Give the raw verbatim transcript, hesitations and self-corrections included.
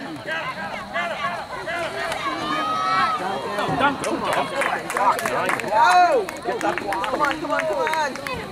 Dunk, come on. Go! Get that block. Come on, come on, come on.